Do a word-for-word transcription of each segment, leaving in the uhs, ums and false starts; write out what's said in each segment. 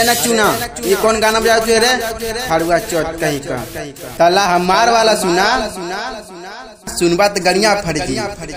अरे न चुना ये कौन गाना बजा तू रे हड़ुआ चौथ कहीं का तला हमार वाला सुना सुनबा तो गड़िया फड़जी।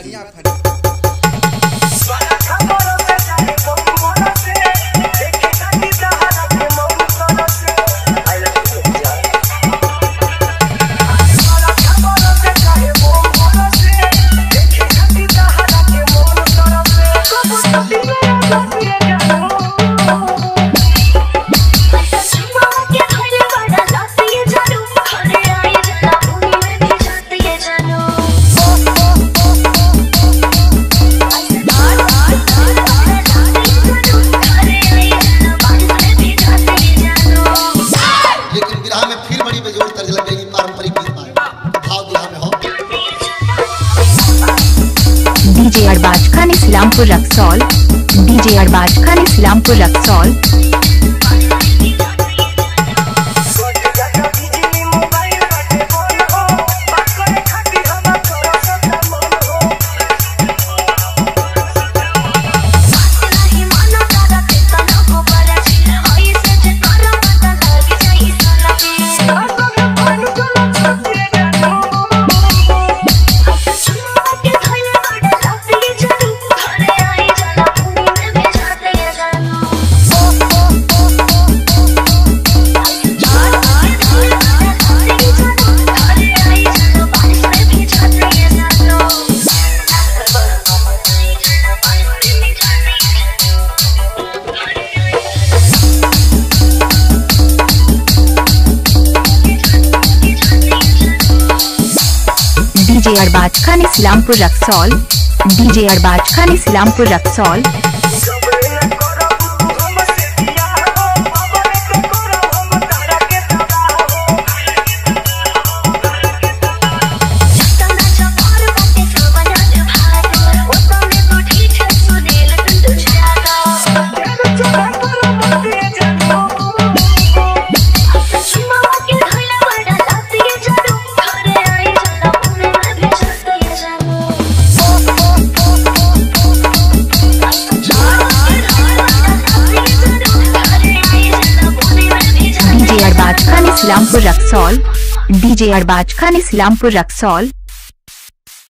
DJ Arbaz Khan Islampur Raxaul, DJ Arbaz Khan Islampur Raxaul. DJ Arbaz Khan Islampur Raxaul, DJ Arbaz Khan Islampur Raxaul. Islampur Raxaul, DJ Arbaz Khan Islampur Raxaul.